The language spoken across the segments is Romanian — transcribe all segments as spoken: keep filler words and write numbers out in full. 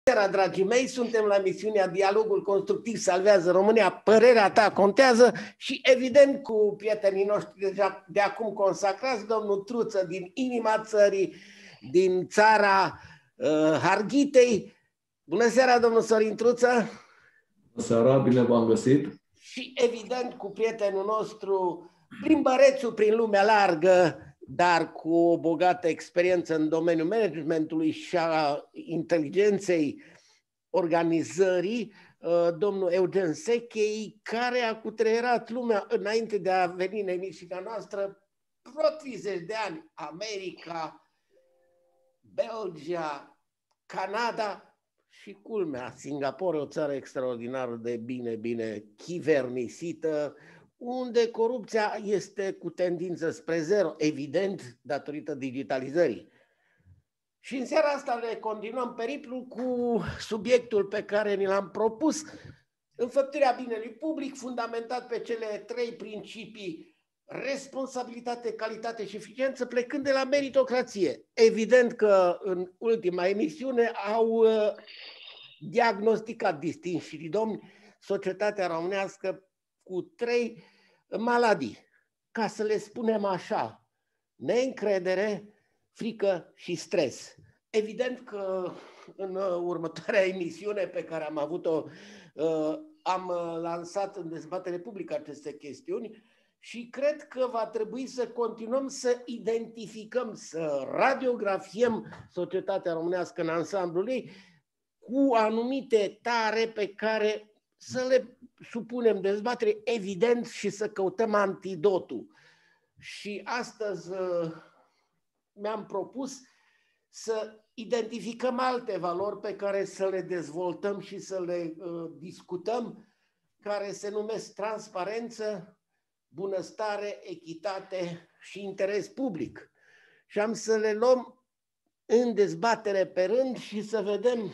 Seara, dragii mei, suntem la emisiunea Dialogul Constructiv Salvează România. Părerea ta contează și, evident, cu prietenii noștri deja de acum consacrați, domnul Truță din inima țării, din țara uh, Harghitei. Bună seara, domnul Sorin Truță! Bună seara, bine v-am găsit! Și, evident, cu prietenul nostru, plimbărețul prin lumea largă, dar cu o bogată experiență în domeniul managementului și a inteligenței organizării, domnul Eugen Sechei, care a cutreierat lumea înainte de a veni în emisiunea noastră vreo treizeci de ani. America, Belgia, Canada și, culmea, Singapore, o țară extraordinar de bine, bine chivernisită, unde corupția este cu tendință spre zero, evident, datorită digitalizării. Și în seara asta ne continuăm periplul cu subiectul pe care ni l-am propus, înfăptuirea binelui public, fundamentat pe cele trei principii: responsabilitate, calitate și eficiență, plecând de la meritocrație. Evident că în ultima emisiune au diagnosticat distinșii domni societatea românească cu trei maladii, ca să le spunem așa: neîncredere, frică și stres. Evident că în următoarea emisiune pe care am avut-o am lansat în dezbatere publică aceste chestiuni și cred că va trebui să continuăm să identificăm, să radiografiem societatea românească în ansamblul ei cu anumite tare pe care să le supunem dezbatere, evident, și să căutăm antidotul. Și astăzi mi-am propus să identificăm alte valori pe care să le dezvoltăm și să le uh, discutăm, care se numesc transparență, bunăstare, echitate și interes public. Și am să le luăm în dezbatere pe rând și să vedem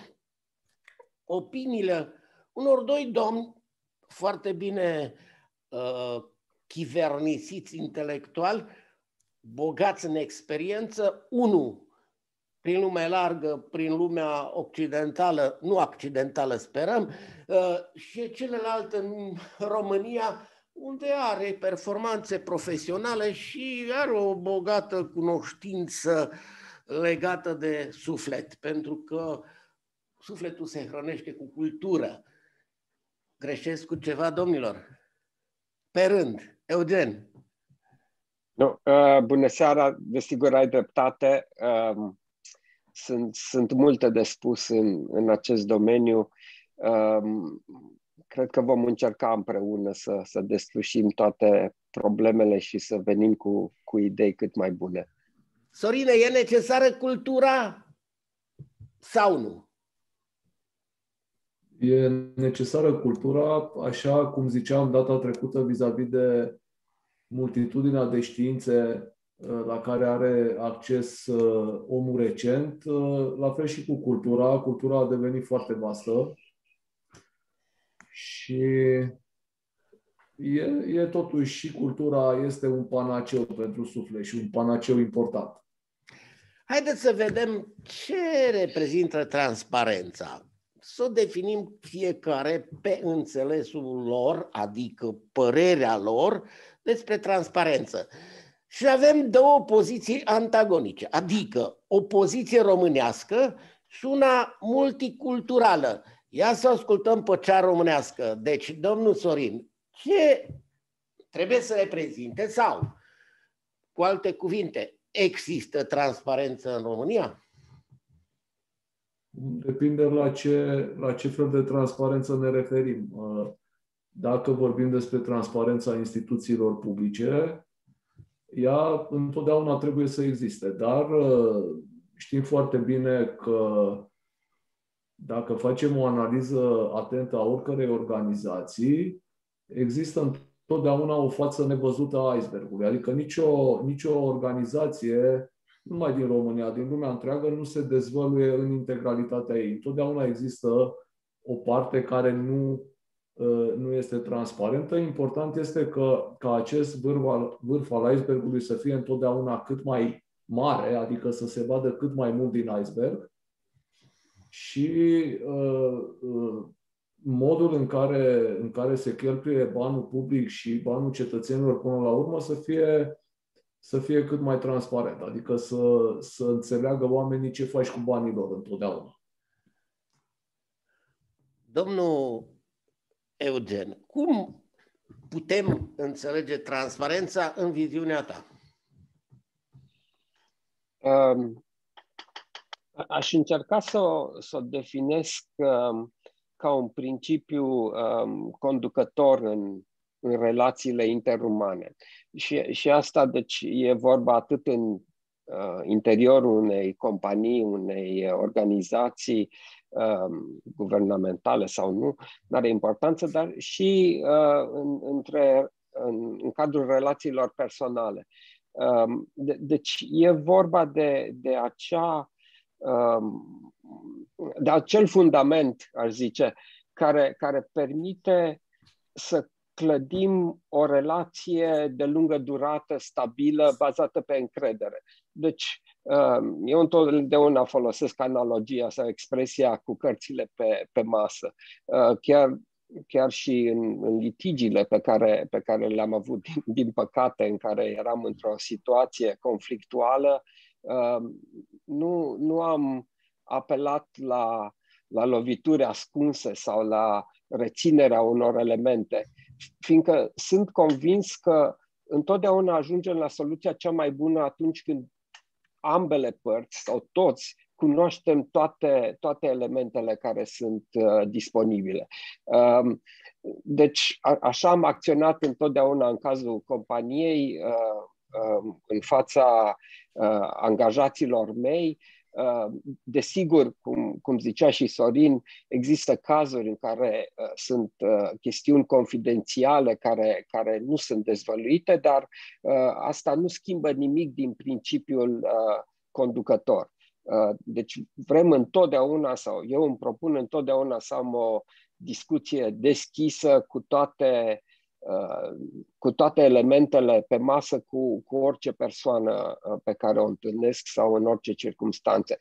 opiniile unor doi domni foarte bine uh, chivernisiți intelectual, bogați în experiență, unul prin lumea largă, prin lumea occidentală, nu accidentală sperăm, și celălalt în România, unde are performanțe profesionale și are o bogată cunoștință legată de suflet, pentru că sufletul se hrănește cu cultură. Greșesc cu ceva, domnilor? Pe rând, Eugen. Nu, uh, bună seara, desigur ai dreptate. Uh, sunt, sunt multe de spus în, în acest domeniu. Uh, cred că vom încerca împreună să, să deslușim toate problemele și să venim cu, cu idei cât mai bune. Sorine, e necesară cultura sau nu? E necesară cultura, așa cum ziceam data trecută vis-a-vis de multitudinea de științe la care are acces omul recent, la fel și cu cultura. Cultura a devenit foarte vastă și e, e totuși și cultura este un panaceu pentru suflet și un panaceu important. Haideți să vedem ce reprezintă transparența. Să o definim fiecare pe înțelesul lor, adică părerea lor, despre transparență. Și avem două poziții antagonice, adică o poziție românească și una multiculturală. Ia să ascultăm pe cea românească. Deci, domnul Sorin, ce trebuie să reprezinte sau, cu alte cuvinte, există transparență în România? Depinde la ce, la ce fel de transparență ne referim. Dacă vorbim despre transparența instituțiilor publice, ea întotdeauna trebuie să existe, dar știm foarte bine că dacă facem o analiză atentă a oricărei organizații, există întotdeauna o față nevăzută a icebergului. Adică nicio, nicio organizație, nu numai din România, din lumea întreagă, nu se dezvăluie în integralitatea ei. Întotdeauna există o parte care nu nu este transparentă. Important este că, ca acest vârf al, vârf al icebergului să fie întotdeauna cât mai mare, adică să se vadă cât mai mult din iceberg. și uh, uh, modul în care, în care se cheltuie banul public și banul cetățenilor până la urmă să fie, să fie cât mai transparent. Adică să, să înțeleagă oamenii ce faci cu banii lor întotdeauna. Domnul Eugen, cum putem înțelege transparența în viziunea ta? Um, aș încerca să o, să o definesc um, ca un principiu um, conducător în, în relațiile interumane. Și, și asta, deci, e vorba atât în uh, interiorul unei companii, unei organizații um, guvernamentale sau nu, nu are importanță, dar și uh, în, între, în, în cadrul relațiilor personale. Um, de, deci e vorba de, de acea um, de acel fundament, aș zice, care, care permite să clădim o relație de lungă durată, stabilă, bazată pe încredere. Deci, eu întotdeauna folosesc analogia sau expresia cu cărțile pe, pe masă. Chiar, chiar și în, în litigiile pe care, pe care le-am avut, din, din păcate, în care eram într-o situație conflictuală, nu, nu am apelat la, la lovituri ascunse sau la reținerea unor elemente, fiindcă sunt convins că întotdeauna ajungem la soluția cea mai bună atunci când ambele părți sau toți cunoaștem toate, toate elementele care sunt uh, disponibile. Um, deci a, așa am acționat întotdeauna în cazul companiei, uh, uh, în fața uh, angajaților mei. Desigur, cum, cum zicea și Sorin, există cazuri în care uh, sunt uh, chestiuni confidențiale care, care nu sunt dezvăluite, dar uh, asta nu schimbă nimic din principiul uh, conducător. Uh, deci vrem întotdeauna, sau eu îmi propun întotdeauna să am o discuție deschisă cu toate cu toate elementele pe masă cu, cu orice persoană pe care o întâlnesc sau în orice circumstanțe.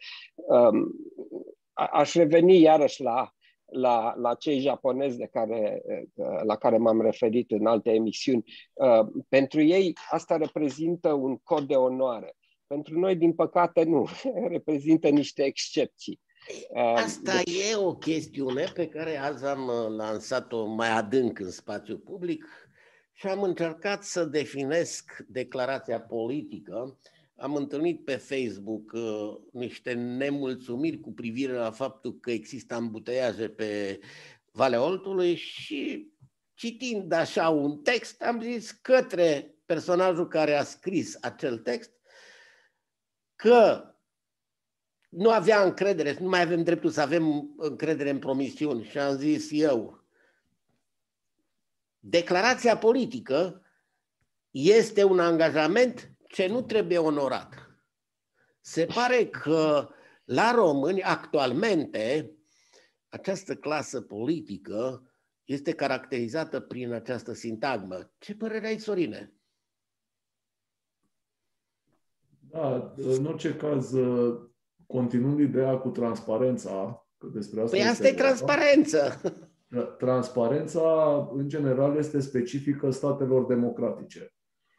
Aș reveni iarăși la, la, la cei japonezi de care, la care m-am referit în alte emisiuni. Pentru ei asta reprezintă un cod de onoare. Pentru noi, din păcate, nu. Reprezintă niște excepții. Asta deci... e o chestiune pe care azi am lansat-o mai adânc în spațiul public și am încercat să definesc declarația politică. Am întâlnit pe Facebook uh, niște nemulțumiri cu privire la faptul că există ambuteiaje pe Valea Oltului și citind așa un text am zis către personajul care a scris acel text că nu avea încredere, nu mai avem dreptul să avem încredere în promisiuni. Și am zis eu, declarația politică este un angajament ce nu trebuie onorat. Se pare că la români, actualmente, această clasă politică este caracterizată prin această sintagmă. Ce părere ai, Sorine? Da, în orice caz, continuând ideea cu transparența, că despre asta păi asta e transparență. Transparența, în general, este specifică statelor democratice.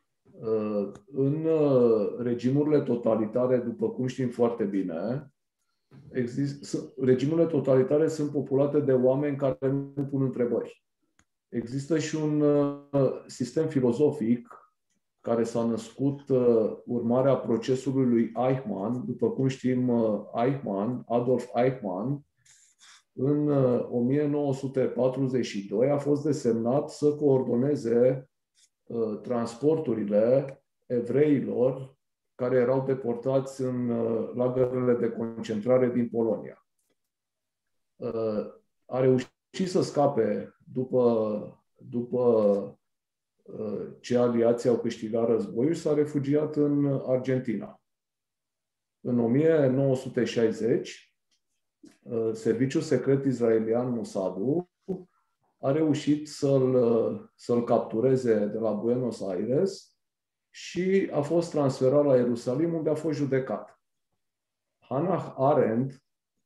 În regimurile totalitare, după cum știm foarte bine, exist, regimurile totalitare sunt populate de oameni care nu pun întrebări. Există și un sistem filozofic care s-a născut uh, urmarea procesului lui Eichmann. După cum știm, uh, Eichmann, Adolf Eichmann, în uh, o mie nouă sute patruzeci și doi a fost desemnat să coordoneze uh, transporturile evreilor care erau deportați în uh, lagărele de concentrare din Polonia. Uh, a reușit să scape după, după ce aliații au câștigat războiul și s-a refugiat în Argentina. În o mie nouă sute șaizeci, serviciul secret israelian Mossad a reușit să-l, să-l captureze de la Buenos Aires și a fost transferat la Ierusalim, unde a fost judecat. Hannah Arendt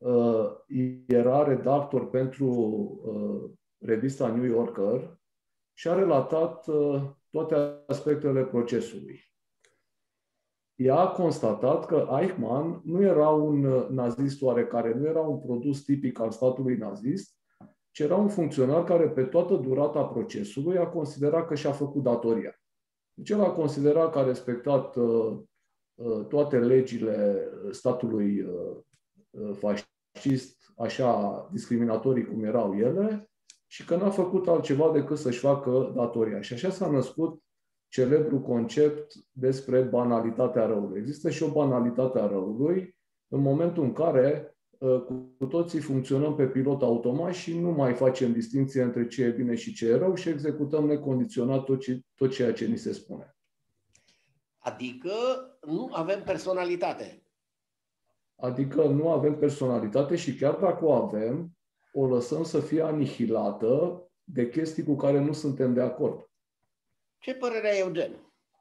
era redactor pentru revista New Yorker și a relatat toate aspectele procesului. Ea a constatat că Eichmann nu era un nazist oarecare, nu era un produs tipic al statului nazist, ci era un funcționar care pe toată durata procesului a considerat că și-a făcut datoria. Deci el a considerat că a respectat uh, uh, toate legile statului uh, fascist, așa discriminatorii cum erau ele, și că n-a făcut altceva decât să-și facă datoria. Și așa s-a născut celebrul concept despre banalitatea răului. Există și o banalitate a răului în momentul în care cu toții funcționăm pe pilot automat și nu mai facem distinție între ce e bine și ce e rău și executăm necondiționat tot, ce, tot ceea ce ni se spune. Adică nu avem personalitate. Adică nu avem personalitate și chiar dacă o avem, o lăsăm să fie anihilată de chestii cu care nu suntem de acord. Ce părere ai, Eugen?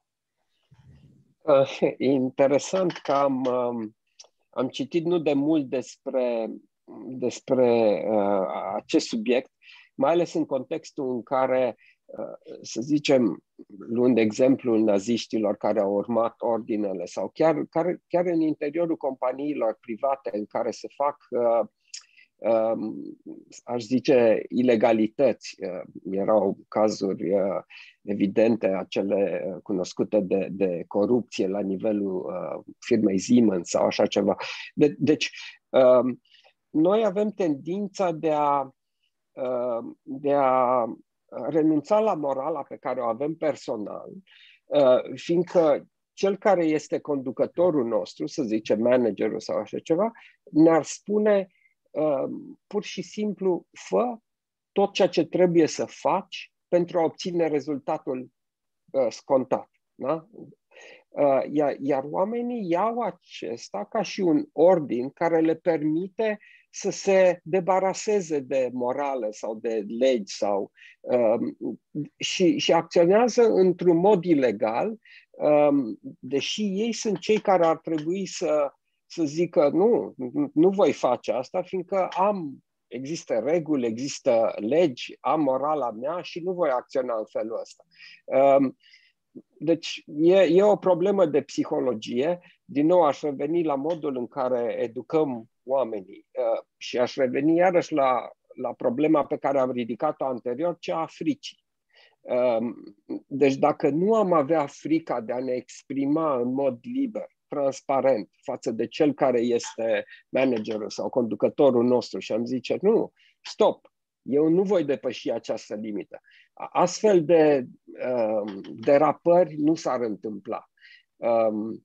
Uh, interesant că am, um, am citit nu de mult despre, despre uh, acest subiect, mai ales în contextul în care, uh, să zicem, luând exemplul naziștilor care au urmat ordinele sau chiar, chiar, chiar în interiorul companiilor private în care se fac uh, Um, aș zice, ilegalități. Uh, erau cazuri uh, evidente, acele cunoscute de, de corupție la nivelul uh, firmei Siemens sau așa ceva. De, deci, uh, noi avem tendința de a, uh, de a renunța la morala pe care o avem personal, uh, fiindcă cel care este conducătorul nostru, să zicem managerul sau așa ceva, ne-ar spune Uh, pur și simplu, fă tot ceea ce trebuie să faci pentru a obține rezultatul uh, scontat. Da? Uh, iar, iar oamenii iau acesta ca și un ordin care le permite să se debaraseze de morale sau de legi sau, um, și, și acționează într-un mod ilegal, um, deși ei sunt cei care ar trebui să să zică nu, nu voi face asta, fiindcă am, există reguli, există legi, am morala mea și nu voi acționa în felul ăsta. Deci e, e o problemă de psihologie. Din nou aș reveni la modul în care educăm oamenii și aș reveni iarăși la, la problema pe care am ridicat-o anterior, cea a fricii. Deci dacă nu am avea frica de a ne exprima în mod liber, transparent față de cel care este managerul sau conducătorul nostru și am zice, nu, stop, eu nu voi depăși această limită. Astfel de um, derapări nu s-ar întâmpla. Um,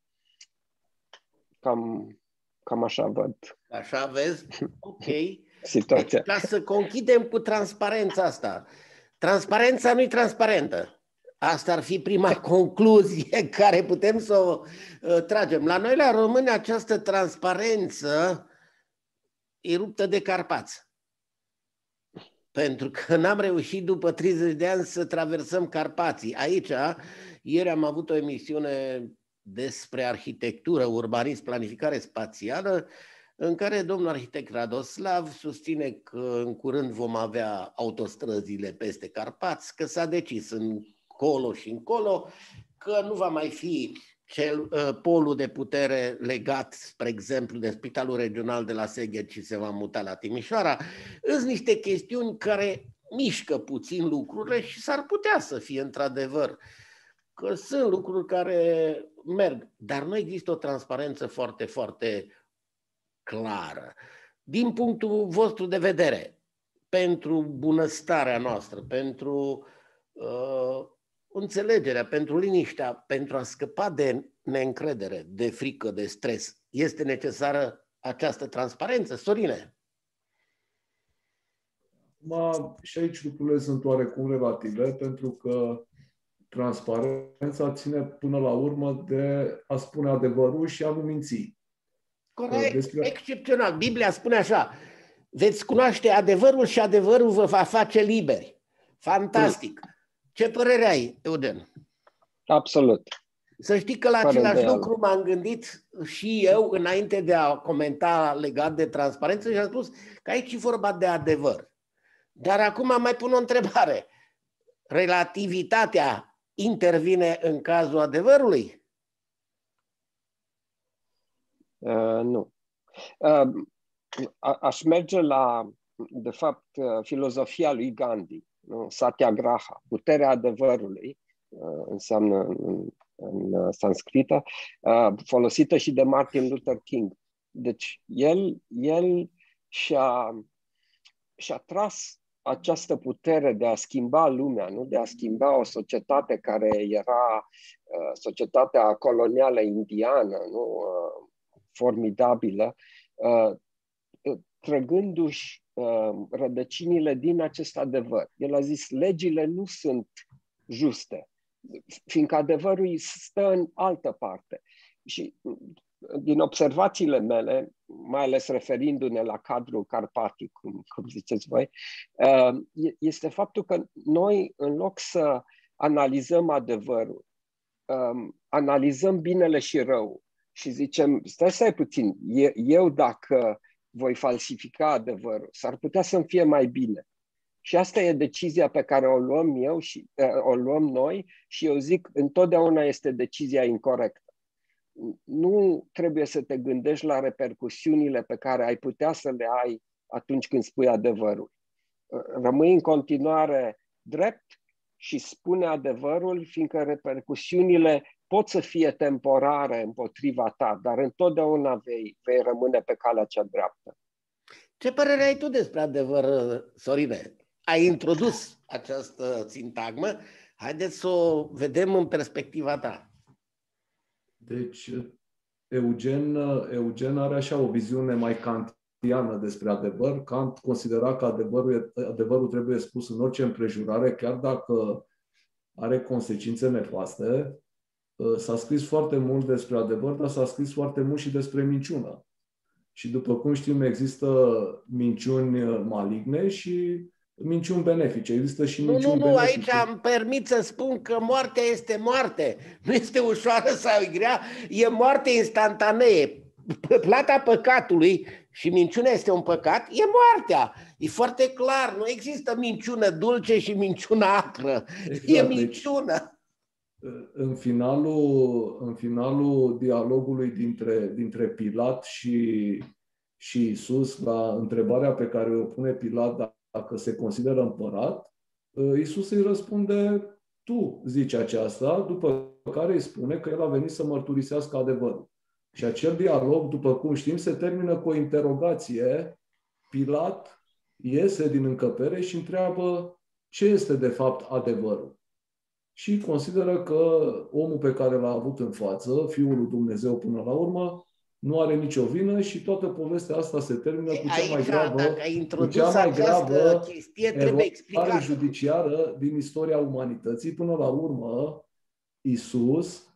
cam, cam așa văd. Așa vezi? Ok. Situația. Deci, ca să conchidem cu transparența asta. Transparența nu e transparentă. Asta ar fi prima concluzie care putem să o uh, tragem. La noi, la români, această transparență e ruptă de Carpați. Pentru că n-am reușit după treizeci de ani să traversăm Carpații. Aici, ieri am avut o emisiune despre arhitectură, urbanism, planificare spațială, în care domnul arhitect Radoslav susține că în curând vom avea autostrăzile peste Carpați, că s-a decis în colo și încolo, că nu va mai fi cel, uh, polul de putere legat, spre exemplu, de Spitalul Regional de la Seged și se va muta la Timișoara. Sunt niște chestiuni care mișcă puțin lucrurile și s-ar putea să fie într-adevăr că sunt lucruri care merg, dar nu există o transparență foarte, foarte clară. Din punctul vostru de vedere, pentru bunăstarea noastră, pentru uh, înțelegerea, pentru liniștea, pentru a scăpa de neîncredere, de frică, de stres, este necesară această transparență, Sorine? Ma, și aici lucrurile sunt oarecum relative, pentru că transparența ține până la urmă de a spune adevărul și a nu minți. Corect, Despre... excepțional. Biblia spune așa, veți cunoaște adevărul și adevărul vă va face liberi. Fantastic. Ce părere ai, Eugen? Absolut. Să știi că la același lucru m-am gândit și eu înainte de a comenta legat de transparență și am spus că aici e vorba de adevăr. Dar acum mai pun o întrebare. Relativitatea intervine în cazul adevărului? Uh, nu. Uh, a, aș merge la, de fapt, filozofia lui Gandhi, nu? Satyagraha, puterea adevărului, uh, înseamnă în, în sanscrită, uh, folosită și de Martin Luther King. Deci el, el și-a, și-a tras această putere de a schimba lumea, nu? De a schimba o societate care era uh, societatea colonială indiană, nu? Uh, formidabilă, uh, trăgându-și uh, rădăcinile din acest adevăr. El a zis, legile nu sunt juste, fiindcă adevărul stă în altă parte. Și din observațiile mele, mai ales referindu-ne la cadrul carpatic, cum, cum ziceți voi, uh, este faptul că noi, în loc să analizăm adevărul, um, analizăm binele și răul și zicem, stai să ai puțin, eu dacă voi falsifica adevărul, s-ar putea să-mi fie mai bine. Și asta e decizia pe care o luăm eu și o luăm noi și eu zic, întotdeauna este decizia incorectă. Nu trebuie să te gândești la repercusiunile pe care ai putea să le ai atunci când spui adevărul. Rămâi în continuare drept și spune adevărul, fiindcă repercusiunile pot să fie temporare împotriva ta, dar întotdeauna vei, vei rămâne pe calea cea dreaptă. Ce părere ai tu despre adevăr, Sorine? Ai introdus această sintagmă. Haideți să o vedem în perspectiva ta. Deci, Eugen, Eugen are așa o viziune mai kantiană despre adevăr. Kant considera că adevărul, adevărul trebuie spus în orice împrejurare, chiar dacă are consecințe nefaste. S-a scris foarte mult despre adevăr, dar s-a scris foarte mult și despre minciună. Și după cum știm, există minciuni maligne și minciuni benefice. Există și minciuni Nu, nu, nu, benefice. aici îmi permit să spun că moartea este moarte. Nu este ușoară sau e grea, e moarte instantanee. Plata păcatului, și minciunea este un păcat, e moartea. E foarte clar, nu există minciună dulce și minciună acră. Exact, e minciună. Deci, în finalul, în finalul dialogului dintre, dintre Pilat și, și Iisus, la întrebarea pe care o pune Pilat dacă se consideră împărat, Iisus îi răspunde, tu zici aceasta, după care îi spune că el a venit să mărturisească adevărul. Și acel dialog, după cum știm, se termină cu o interogație. Pilat iese din încăpere și întreabă ce este de fapt adevărul. Și consideră că omul pe care l-a avut în față, Fiul lui Dumnezeu până la urmă, nu are nicio vină și toată povestea asta se termină cu cea mai gravă, cu cea mai gravă eroare judiciară din istoria umanității. Până la urmă, Iisus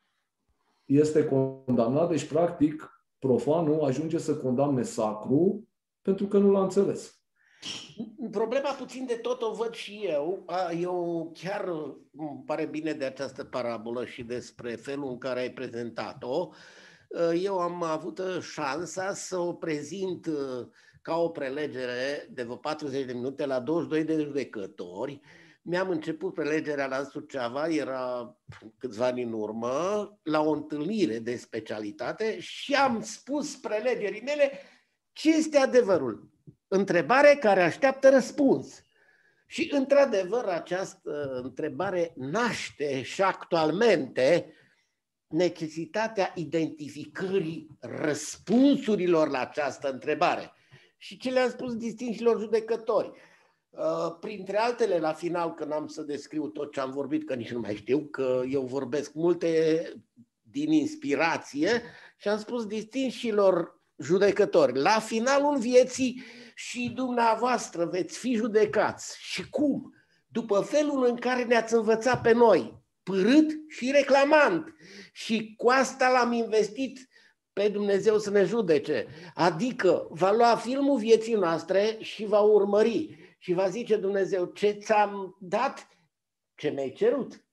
este condamnat, deci practic profanul ajunge să condamne sacru pentru că nu l-a înțeles. Problema puțin de tot o văd și eu. Eu chiar îmi pare bine de această parabolă și despre felul în care ai prezentat-o. Eu am avut șansa să o prezint ca o prelegere de vreo patruzeci de minute la douăzeci și doi de judecători. Mi-am început prelegerea la Suceava, era câțiva ani în urmă, la o întâlnire de specialitate și am spus prelegerii mele ce este adevărul. Întrebare care așteaptă răspuns. Și, într-adevăr, această întrebare naște și actualmente necesitatea identificării răspunsurilor la această întrebare. Și ce le-am spus distinșilor judecători. Printre altele, la final, când am să descriu tot ce am vorbit, că nici nu mai știu, că eu vorbesc multe din inspirație, și am spus distinșilor judecători, la finalul vieții și dumneavoastră veți fi judecați. Și cum? După felul în care ne-ați învățat pe noi, părât și reclamant. Și cu asta l-am investit pe Dumnezeu să ne judece. Adică va lua filmul vieții noastre și va urmări. Și va zice Dumnezeu, ce ți-am dat, ce mi-ai cerut.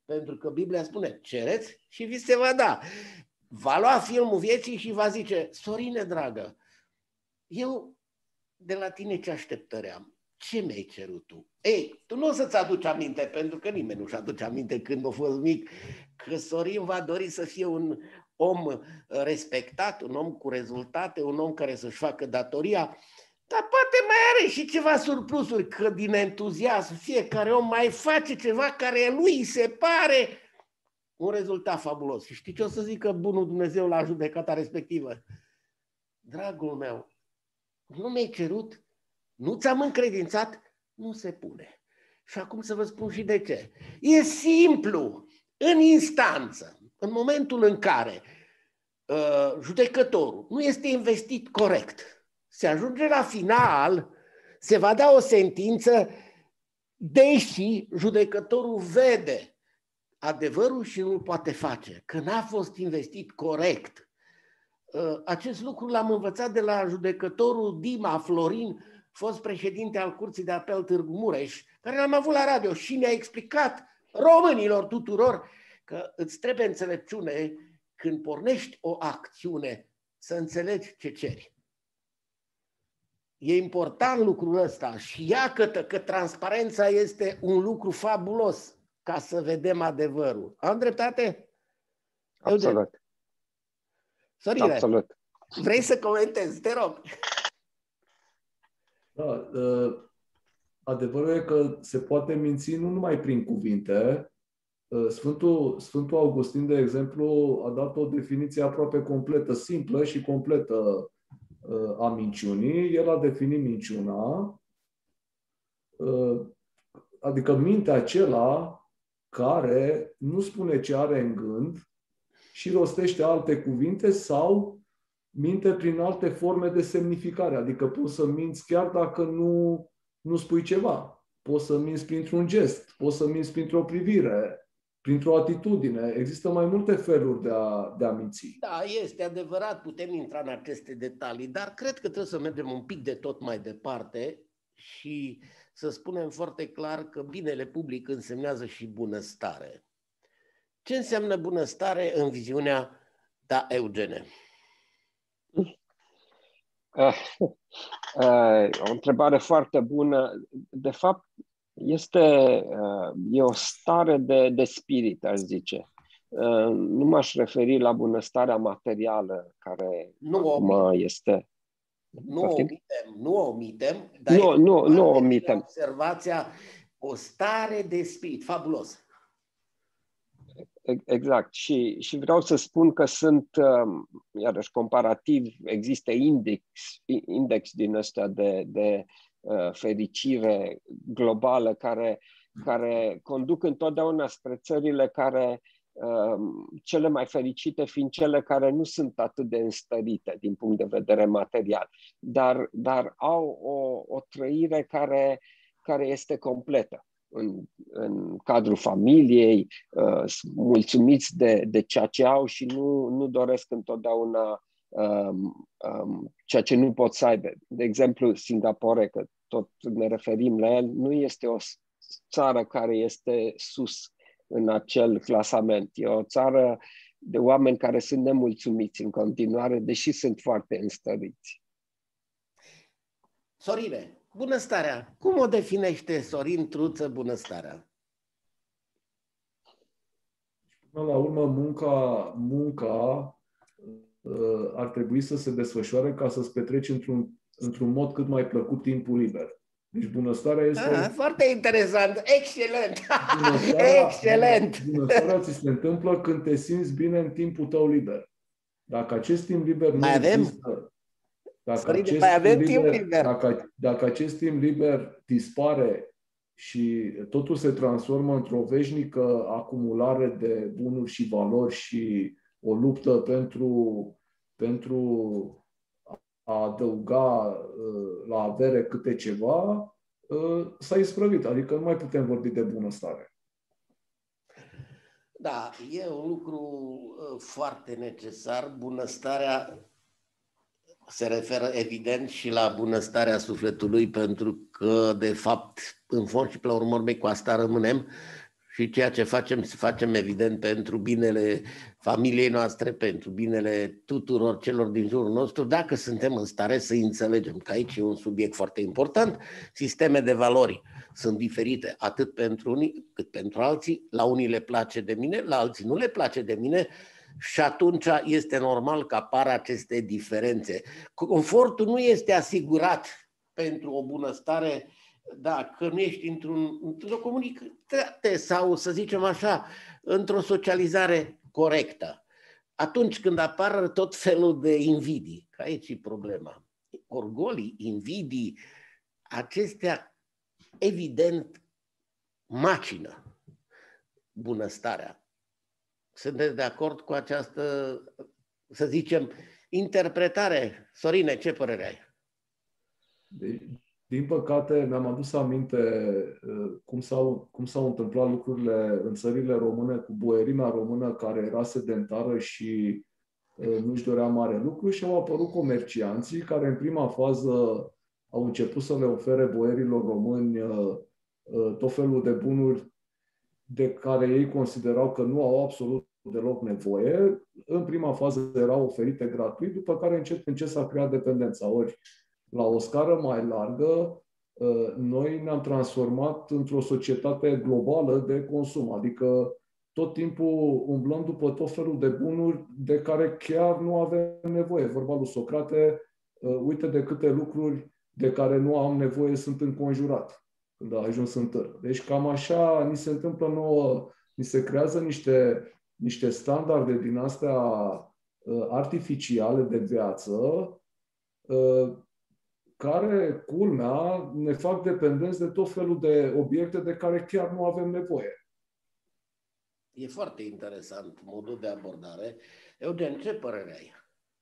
Pentru că Biblia spune, cereți și vi se va da. Va lua filmul vieții și va zice, Sorine dragă, eu de la tine ce așteptări am? Ce mi-ai cerut tu? Ei, tu nu o să-ți aduci aminte, pentru că nimeni nu-și aduce aminte când a fost mic, că Sorin va dori să fie un om respectat, un om cu rezultate, un om care să-și facă datoria, dar poate mai are și ceva surplusuri, că din entuziasm fiecare om mai face ceva care lui îi se pare un rezultat fabulos. Și știi ce o să zică bunul Dumnezeu la judecata respectivă? Dragul meu, nu mi-ai cerut, nu ți-am încredințat, nu se pune. Și acum să vă spun și de ce. E simplu, în instanță, în momentul în care uh, judecătorul nu este investit corect, se ajunge la final, se va da o sentință, deși judecătorul vede adevărul și nu-l poate face, că n-a fost investit corect. Acest lucru l-am învățat de la judecătorul Dima Florin, fost președinte al Curții de Apel Târgu Mureș, care l-am avut la radio și ne-a explicat românilor tuturor că îți trebuie înțelepciune când pornești o acțiune să înțelegi ce ceri. E important lucrul ăsta și iată că transparența este un lucru fabulos ca să vedem adevărul. Am dreptate? Absolut. Sorine, Absolut. Vrei să comentezi? Te rog. Da, adevărul e că se poate minți nu numai prin cuvinte. Sfântul, Sfântul Augustin, de exemplu, a dat o definiție aproape completă, simplă și completă a minciunii. El a definit minciuna, adică mintea acela care nu spune ce are în gând și rostește alte cuvinte sau minte prin alte forme de semnificare. Adică poți să minți chiar dacă nu, nu spui ceva. Poți să minți printr-un gest, poți să minți printr-o privire, printr-o atitudine. Există mai multe feluri de a, de a minți. Da, este adevărat, putem intra în aceste detalii, dar cred că trebuie să mergem un pic de tot mai departe și să spunem foarte clar că binele public însemnează și bunăstare. Ce înseamnă bunăstare în viziunea ta, Eugene? O întrebare foarte bună. De fapt, este e o stare de, de spirit, aș zice. Nu m-aș referi la bunăstarea materială, care nu acum este... Nu o omitem, nu o omitem, dar nu, nu, nu o omitem. Observația, o stare de spirit, fabulos. Exact. Și, și vreau să spun că sunt, iarăși, comparativ, există index, index din ăsta de, de uh, fericire globală care, care conduc întotdeauna spre țările care, uh, cele mai fericite fiind cele care nu sunt atât de înstărite din punct de vedere material, dar, dar au o, o trăire care, care este completă. În, în cadrul familiei, uh, mulțumiți de, de ceea ce au și nu, nu doresc întotdeauna um, um, ceea ce nu pot să aibă. De exemplu, Singapore, că tot ne referim la el, nu este o țară care este sus în acel clasament. E o țară de oameni care sunt nemulțumiți în continuare, deși sunt foarte înstăriți. Sorine, bunăstarea. Cum o definește Sorin Truță bunăstarea? Până la urmă, munca, munca uh, ar trebui să se desfășoare ca să-ți petreci într-un, într-un mod cât mai plăcut timpul liber. Deci bunăstarea este... Ah, foarte interesant, excelent! Bunăstarea, excelent! Bunăstarea ți se întâmplă când te simți bine în timpul tău liber. Dacă acest timp liber mai nu avem? există, dacă Sorine, acest mai avem timp timp liber, liber. Dacă, dacă acest timp liber dispare și totul se transformă într-o veșnică acumulare de bunuri și valori și o luptă pentru, pentru a adăuga la avere câte ceva, s-a isprăvit. Adică nu mai putem vorbi de bunăstare. Da, e un lucru foarte necesar. Bunăstarea se referă evident și la bunăstarea sufletului, pentru că, de fapt, în fond și pe la urmă, cu asta rămânem. și ceea ce facem, să facem evident pentru binele familiei noastre, pentru binele tuturor celor din jurul nostru, dacă suntem în stare să înțelegem că aici e un subiect foarte important. Sisteme de valori sunt diferite atât pentru unii cât pentru alții. La unii le place de mine, la alții nu le place de mine și atunci este normal că apar aceste diferențe. Confortul nu este asigurat pentru o bunăstare dacă nu ești într-un, într-o comunitate sau, să zicem așa, într-o socializare corectă. Atunci când apar tot felul de invidii, că aici e problema. Orgolii, invidii, acestea evident macină bunăstarea. Sunteți de acord cu această, să zicem, interpretare? Sorine, ce părere ai? Din păcate, mi-am adus aminte cum s-au, cum s-au întâmplat lucrurile în țările române cu boierimea română care era sedentară și nu-și dorea mare lucru și au apărut comercianții care în prima fază au început să le ofere boierilor români tot felul de bunuri de care ei considerau că nu au absolut deloc nevoie. În prima fază erau oferite gratuit, după care încet, încet s-a creat dependența. Ori, la o scară mai largă, noi ne-am transformat într-o societate globală de consum, adică tot timpul umblăm după tot felul de bunuri de care chiar nu avem nevoie. Vorba lui Socrate, uite de câte lucruri de care nu am nevoie sunt înconjurat când a ajuns în târg. Deci cam așa ni se întâmplă nouă, ni se creează niște, niște standarde din astea artificiale de viață, care, culmea, ne fac dependenți de tot felul de obiecte de care chiar nu avem nevoie. E foarte interesant modul de abordare. Eugen, ce părere ai?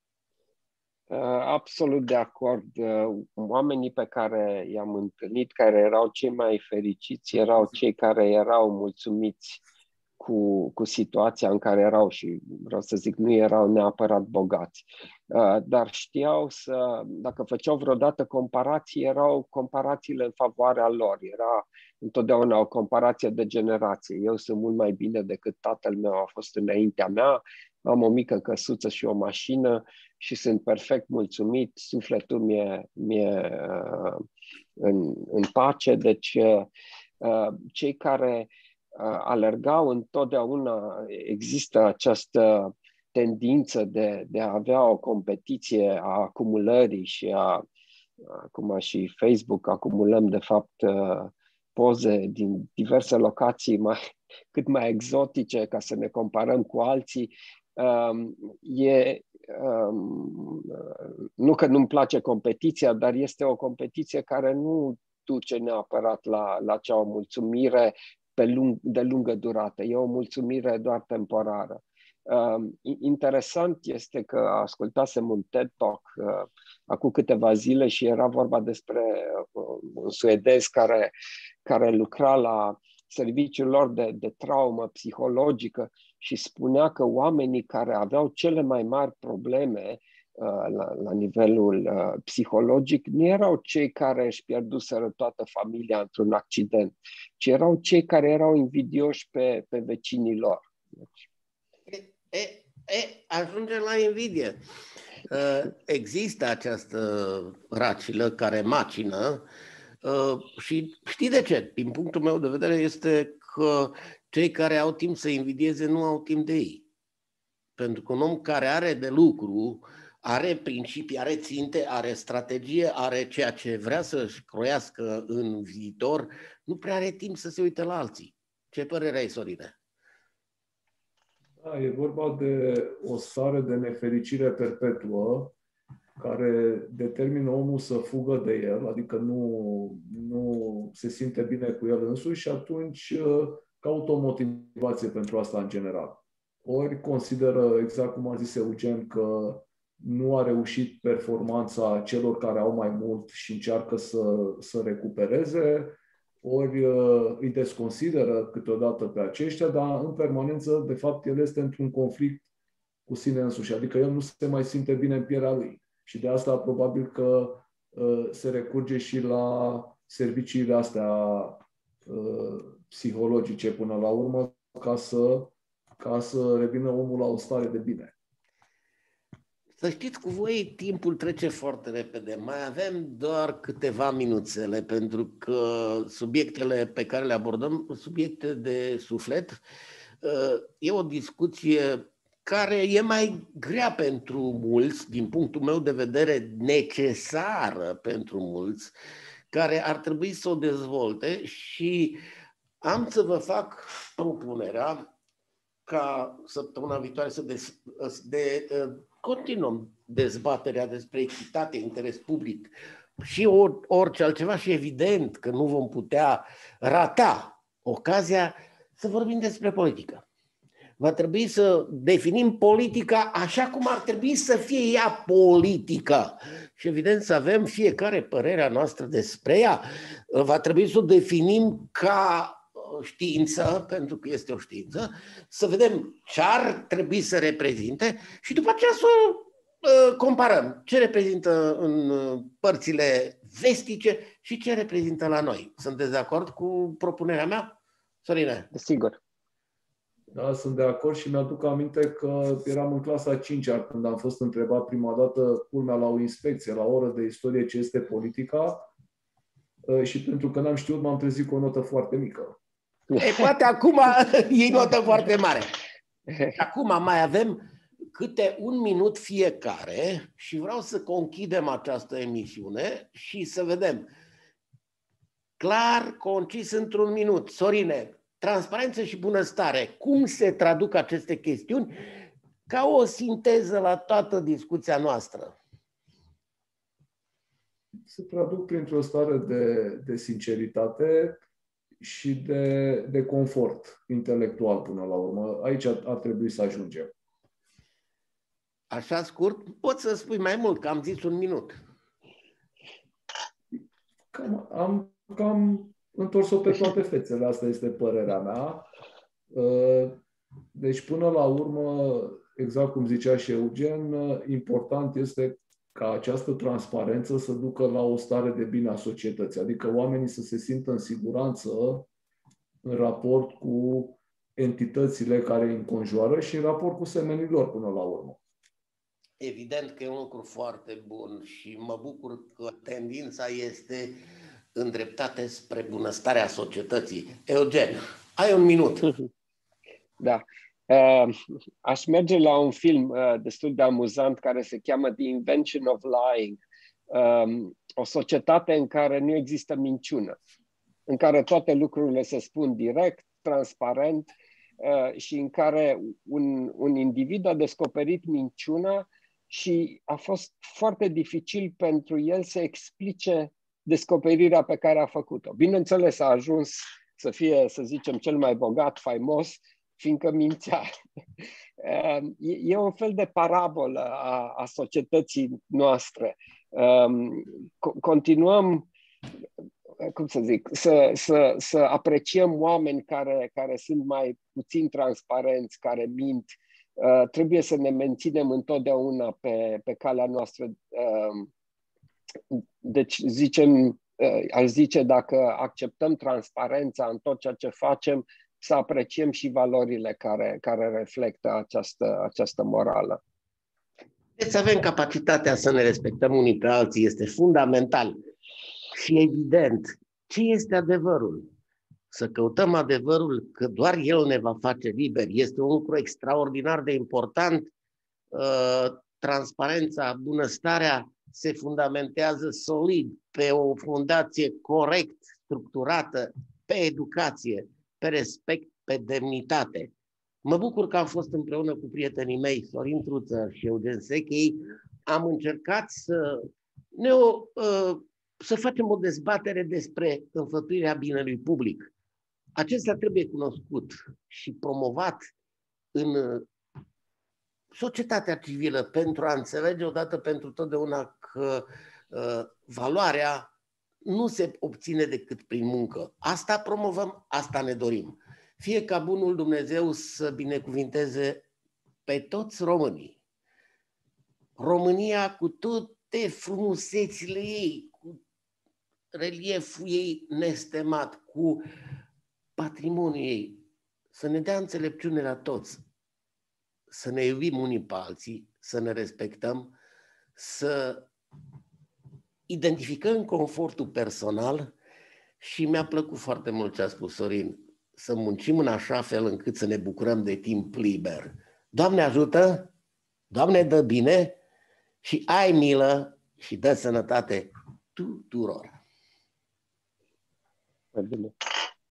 Absolut de acord. Oamenii pe care i-am întâlnit, care erau cei mai fericiți, erau cei care erau mulțumiți cu, cu situația în care erau și, vreau să zic, nu erau neapărat bogați. Dar știau să, dacă făceau vreodată comparații, erau comparațiile în favoarea lor. Era întotdeauna o comparație de generație. Eu sunt mult mai bine decât tatăl meu a fost înaintea mea, am o mică căsuță și o mașină și sunt perfect mulțumit, sufletul mi-e, mi-e uh, în, în pace. Deci uh, cei care uh, alergau întotdeauna, există această tendință de, de a avea o competiție a acumulării și a, acum și Facebook, acumulăm de fapt uh, poze din diverse locații mai, cât mai exotice ca să ne comparăm cu alții. Um, e, um, nu că nu-mi place competiția, dar este o competiție care nu duce neapărat la, la cea mulțumire pe lung, de lungă durată. E o mulțumire doar temporară. Um, interesant este că ascultasem un TED Talk uh, acum câteva zile și era vorba despre uh, un suedez care, care lucra la serviciul lor de, de traumă psihologică și spunea că oamenii care aveau cele mai mari probleme uh, la, la nivelul uh, psihologic nu erau cei care își pierduseră toată familia într-un accident, ci erau cei care erau invidioși pe, pe vecinii lor. Deci... E, e, e, ajunge la invidie. Uh, există această racilă care macină uh, și știi de ce? Din punctul meu de vedere este că cei care au timp să invidieze nu au timp de ei. Pentru că un om care are de lucru, are principii, are ținte, are strategie, are ceea ce vrea să-și croiască în viitor, nu prea are timp să se uite la alții. Ce părere ai, Sorine? Da, e vorba de o stare de nefericire perpetuă care determină omul să fugă de el, adică nu, nu se simte bine cu el însuși și atunci caută o motivație pentru asta în general. Ori consideră, exact cum a zis Eugen, că nu a reușit performanța celor care au mai mult și încearcă să, să recupereze, ori îi desconsideră câteodată pe aceștia, dar în permanență, de fapt, el este într-un conflict cu sine însuși, adică el nu se mai simte bine în pielea lui. Și de asta probabil că uh, se recurge și la serviciile astea uh, psihologice până la urmă ca să, ca să revină omul la o stare de bine. Să știți, cu voi timpul trece foarte repede. Mai avem doar câteva minuțele, pentru că subiectele pe care le abordăm, subiecte de suflet, e o discuție care e mai grea pentru mulți, din punctul meu de vedere necesară pentru mulți, care ar trebui să o dezvolte, și am să vă fac propunerea ca săptămâna viitoare să de, de, continuăm dezbaterea despre echitate, interes public și orice altceva, și evident că nu vom putea rata ocazia să vorbim despre politică. Va trebui să definim politica așa cum ar trebui să fie ea politică și evident să avem fiecare părerea noastră despre ea. Va trebui să o definim ca știință, pentru că este o știință, să vedem ce ar trebui să reprezinte și după aceea să uh, comparăm ce reprezintă în părțile vestice și ce reprezintă la noi. Sunteți de acord cu propunerea mea, Sorine? Sigur. Da, sunt de acord și mi-aduc aminte că eram în clasa a cincea când am fost întrebat prima dată, culmea, la o inspecție, la o oră de istorie, ce este politica, și pentru că n-am știut, m-am trezit cu o notă foarte mică. E, poate acum e notă foarte mare. Acum mai avem câte un minut fiecare și vreau să conchidem această emisiune și să vedem clar, concis, într-un minut. Sorine, transparență și bunăstare, cum se traduc aceste chestiuni ca o sinteză la toată discuția noastră? Se traduc printr-o stare de, de sinceritate și de, de confort intelectual până la urmă. Aici ar, ar trebui să ajungem. Așa scurt? Poți să spui mai mult, că am zis un minut. Cam, am cam întors-o pe toate fețele, asta este părerea mea. Deci, până la urmă, exact cum zicea și Eugen, important este ca această transparență să ducă la o stare de bine a societății, adică oamenii să se simtă în siguranță în raport cu entitățile care îi înconjoară și în raport cu semenilor până la urmă. Evident că e un lucru foarte bun și mă bucur că tendința este îndreptată spre bunăstarea societății. Eugen, ai un minut. Da. Uh, aș merge la un film uh, destul de amuzant care se cheamă The Invention of Lying. Um, o societate în care nu există minciună, în care toate lucrurile se spun direct, transparent uh, și în care un, un individ a descoperit minciuna și a fost foarte dificil pentru el să explice descoperirea pe care a făcut-o. Bineînțeles, a ajuns să fie, să zicem, cel mai bogat, faimos, fiindcă mințea. E un fel de parabolă a, a societății noastre. Continuăm, cum să zic, să, să, să apreciem oameni care, care sunt mai puțin transparenți, care mint. Trebuie să ne menținem întotdeauna pe, pe calea noastră. Deci, zicem, aș zice, dacă acceptăm transparența în tot ceea ce facem, să apreciem și valorile care, care reflectă această, această morală. Deci să avem capacitatea să ne respectăm unii pe alții este fundamental. Și evident, ce este adevărul? Să căutăm adevărul, că doar el ne va face liberi. Este un lucru extraordinar de important. Transparența, bunăstarea se fundamentează solid pe o fundație corect structurată, pe educație, pe respect, pe demnitate. Mă bucur că am fost împreună cu prietenii mei, Sorin Truță și Eugen Sechei. Am încercat să, ne o, să facem o dezbatere despre înfăptuirea binelui public. Acesta trebuie cunoscut și promovat în societatea civilă pentru a înțelege odată pentru totdeauna că uh, valoarea nu se obține decât prin muncă. Asta promovăm, asta ne dorim. Fie ca bunul Dumnezeu să binecuvinteze pe toți românii. România cu toate frumusețile ei, cu relieful ei nestemat, cu patrimoniul ei, să ne dea înțelepciune la toți, să ne iubim unii pe alții, să ne respectăm, să identificăm confortul personal și mi-a plăcut foarte mult ce a spus Sorin, să muncim în așa fel încât să ne bucurăm de timp liber. Doamne ajută, Doamne dă bine și ai milă și dă sănătate tuturor. Bine.